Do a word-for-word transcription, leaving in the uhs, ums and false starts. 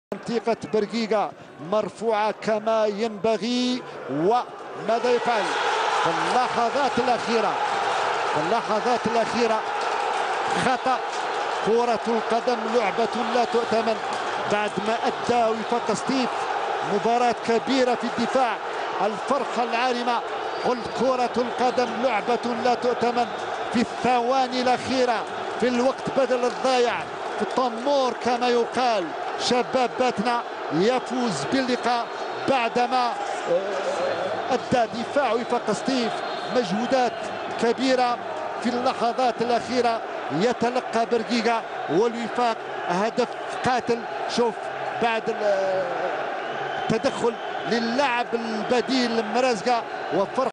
منطقة برقيقة مرفوعة كما ينبغي. وماذا يفعل في اللحظات الأخيرة في اللحظات الأخيرة خطأ. كرة القدم لعبة لا تؤتمن بعد ما أدى وفاق سطيف مباراة كبيرة في الدفاع. الفرحة العارمة، قلت كرة القدم لعبة لا تؤتمن في الثواني الأخيرة، في الوقت بدل الضايع، في الطمور كما يقال. شباب باتنا يفوز باللقاء بعدما أدى دفاع وفاق سطيف مجهودات كبيرة في اللحظات الأخيرة. يتلقى برقيقة والوفاق هدف قاتل. شوف بعد التدخل للاعب البديل مرزقة وفرق